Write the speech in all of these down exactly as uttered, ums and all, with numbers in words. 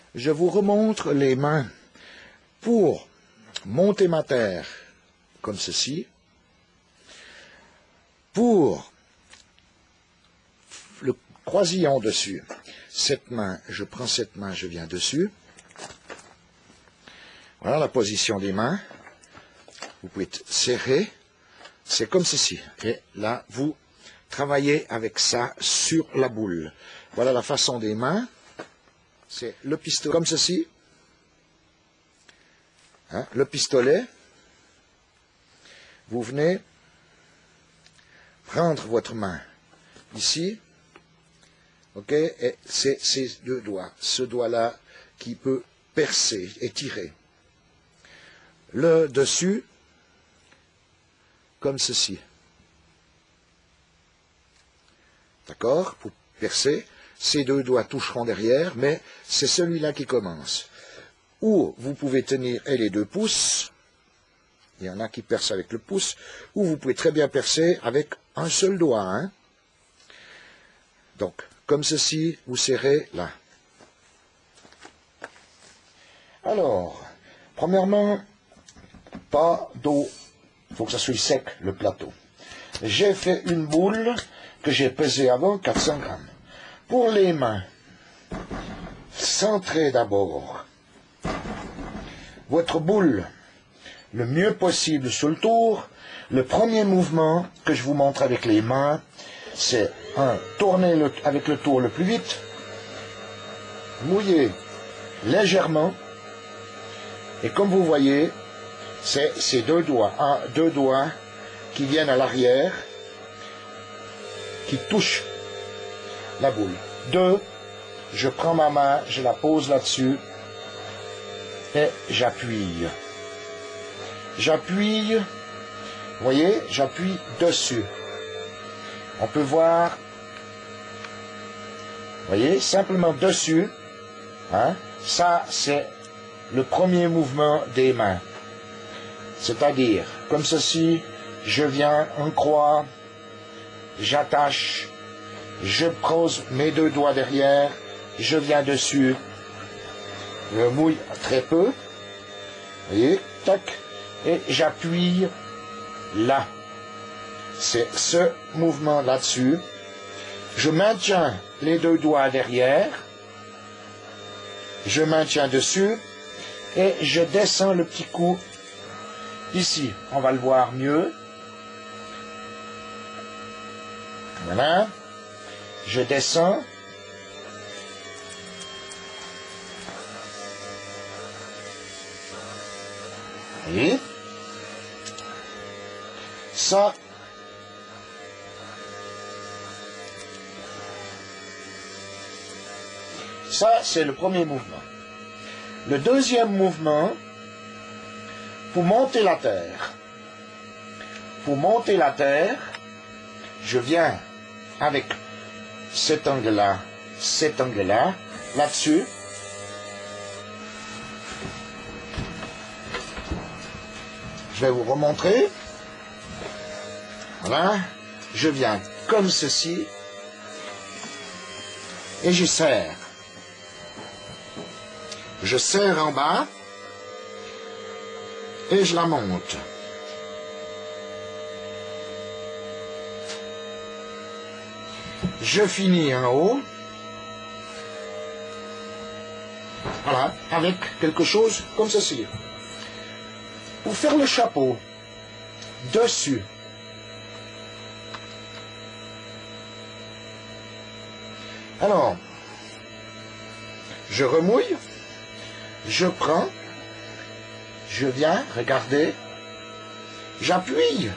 je vous remontre les mains pour monter ma terre comme ceci, pour le croisillon dessus, cette main, je prends cette main, je viens dessus. Voilà la position des mains. Vous pouvez serrer, c'est comme ceci. Et là, vous travaillez avec ça sur la boule. Voilà la façon des mains. C'est le pistolet, comme ceci. Hein, le pistolet. Vous venez prendre votre main ici. Ok, et c'est ces deux doigts, ce doigt-là qui peut percer et tirer. Le dessus, comme ceci. D'accord? Pour percer, ces deux doigts toucheront derrière, mais c'est celui-là qui commence. Ou vous pouvez tenir et les deux pouces, il y en a qui percent avec le pouce, ou vous pouvez très bien percer avec un seul doigt. Hein? Donc, comme ceci, vous serrez là. Alors, premièrement, pas d'eau. Il faut que ça soit sec, le plateau. J'ai fait une boule que j'ai pesée avant, quatre cents grammes. Pour les mains, centrez d'abord votre boule le mieux possible sur le tour. Le premier mouvement que je vous montre avec les mains, c'est un, tourner le, avec le tour le plus vite, mouiller légèrement, et comme vous voyez, c'est ces deux doigts, un, deux doigts qui viennent à l'arrière, qui touchent la boule. Deux, je prends ma main, je la pose là-dessus, et j'appuie. J'appuie, vous voyez, j'appuie dessus. On peut voir, vous voyez, simplement dessus, hein, ça c'est le premier mouvement des mains. C'est-à-dire, comme ceci, je viens en croix, j'attache, je pose mes deux doigts derrière, je viens dessus, je mouille très peu, vous voyez, tac, et j'appuie là. C'est ce mouvement là-dessus. Je maintiens les deux doigts derrière, je maintiens dessus, et je descends le petit coup ici. On va le voir mieux. Voilà. Je descends. Et ça, ça c'est le premier mouvement. Le deuxième mouvement, pour monter la terre. Pour monter la terre, je viens avec cet angle-là, cet angle-là, là-dessus. Je vais vous remontrer. Voilà. Je viens comme ceci. Et je serre. Je serre en bas. Et je la monte. Je finis en haut. Voilà. Avec quelque chose comme ceci. Pour faire le chapeau, dessus, alors, je remouille, je prends, je viens, regardez, j'appuie,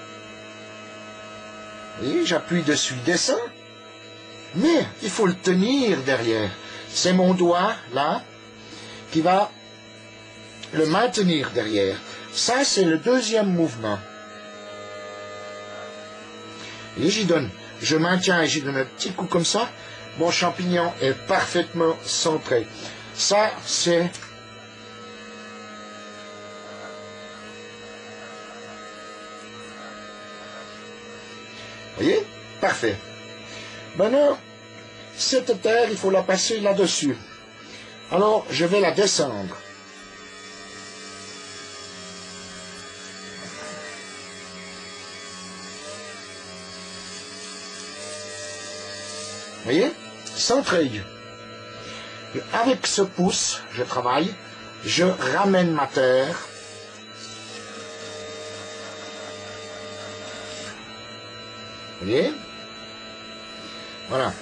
oui, j'appuie dessus, descends, mais il faut le tenir derrière, c'est mon doigt, là, qui va le maintenir derrière. Ça, c'est le deuxième mouvement. Et j'y donne, je maintiens et j'y donne un petit coup comme ça. Mon champignon est parfaitement centré. Ça, c'est... Voyez? Parfait. Maintenant, cette terre, il faut la passer là-dessus. Alors, je vais la descendre. Vous voyez? Centré. Avec ce pouce, je travaille, je ramène ma terre. Vous voyez? Voilà.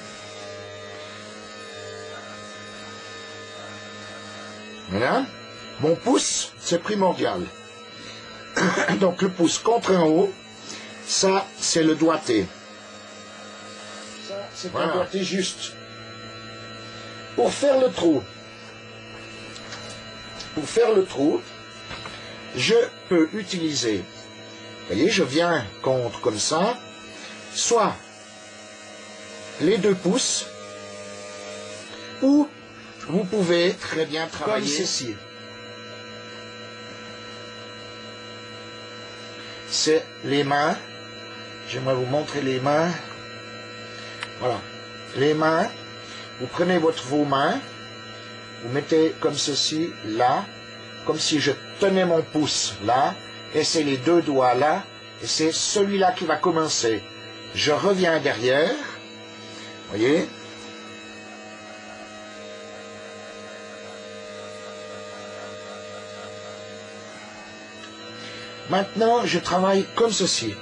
Voilà. Mon pouce, c'est primordial. Donc le pouce contre en haut, ça, c'est le doigté. Ça, c'est voilà. Un doigté juste. Pour faire le trou, pour faire le trou, je peux utiliser, vous voyez, je viens contre comme ça, soit les deux pouces, ou vous pouvez très bien travailler comme ceci. C'est les mains. J'aimerais vous montrer les mains. Voilà. Les mains. Vous prenez votre, vos mains. Vous mettez comme ceci, là. Comme si je tenais mon pouce là. Et c'est les deux doigts là. Et c'est celui-là qui va commencer. Je reviens derrière. Voyez. Maintenant, je travaille comme ceci.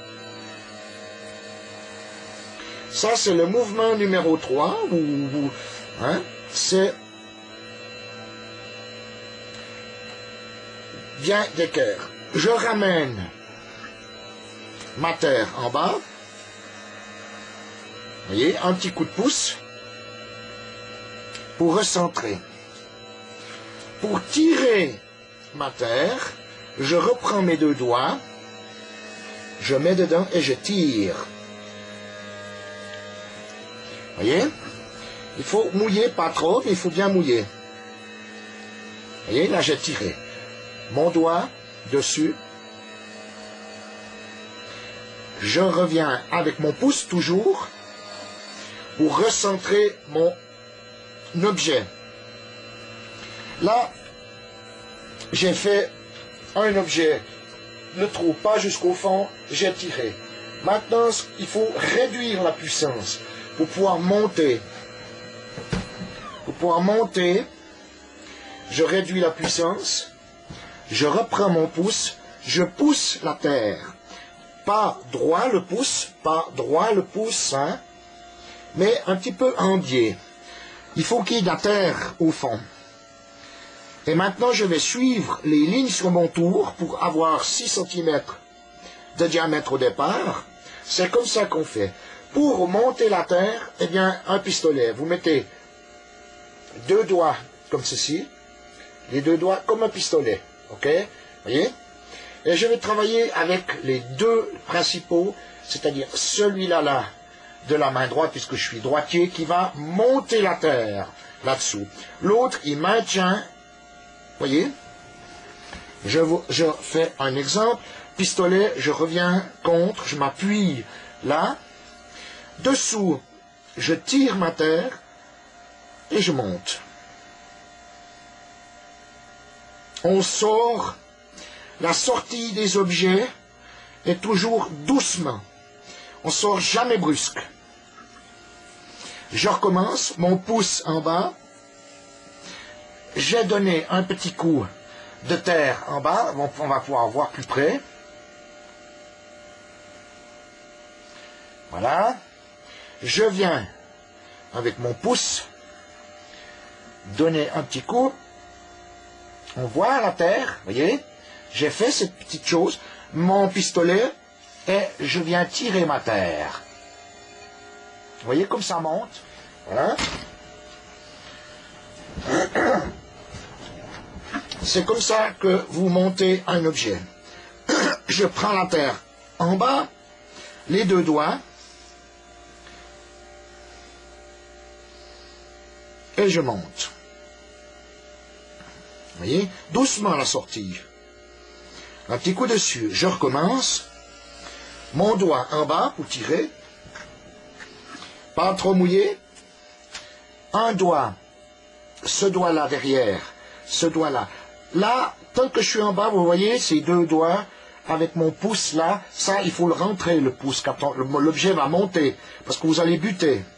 Ça, c'est le mouvement numéro trois. Où, hein, c'est bien d'équerre. Je ramène ma terre en bas. Vous voyez, un petit coup de pouce pour recentrer. Pour tirer ma terre, je reprends mes deux doigts, je mets dedans et je tire. Vous voyez? Il faut mouiller, pas trop, mais il faut bien mouiller. Vous voyez, là j'ai tiré. Mon doigt dessus. Je reviens avec mon pouce toujours pour recentrer mon objet. Là, j'ai fait un objet, le trou pas jusqu'au fond, j'ai tiré. Maintenant, il faut réduire la puissance pour pouvoir monter. Pour pouvoir monter, je réduis la puissance, je reprends mon pouce, je pousse la terre. Pas droit le pouce, pas droit le pouce, hein, mais un petit peu en biais. Il faut qu'il y ait de la terre au fond. Et maintenant, je vais suivre les lignes sur mon tour pour avoir six centimètres de diamètre au départ. C'est comme ça qu'on fait. Pour monter la terre, eh bien, un pistolet. Vous mettez deux doigts comme ceci, les deux doigts comme un pistolet. OK? Voyez? Et je vais travailler avec les deux principaux, c'est-à-dire celui-là, là, de la main droite, puisque je suis droitier, qui va monter la terre là-dessous. L'autre, il maintient. Voyez, je, vous, je fais un exemple. Pistolet, je reviens contre, je m'appuie là. Dessous, je tire ma terre et je monte. On sort. La sortie des objets est toujours doucement. On sort jamais brusque. Je recommence, mon pouce en bas. J'ai donné un petit coup de terre en bas, on va pouvoir voir plus près. Voilà. Je viens, avec mon pouce, donner un petit coup. On voit la terre, vous voyez. J'ai fait cette petite chose, mon pistolet, et je viens tirer ma terre. Vous voyez comme ça monte. Voilà. C'est comme ça que vous montez un objet. Je prends la terre en bas, les deux doigts, et je monte. Vous voyez, doucement la sortie. Un petit coup dessus, je recommence. Mon doigt en bas pour tirer. Pas trop mouillé. Un doigt ce doigt-là derrière, ce doigt-là. Là, tant que je suis en bas, vous voyez, ces deux doigts, avec mon pouce là, ça, il faut le rentrer, le pouce, quand l'objet va monter, parce que vous allez buter.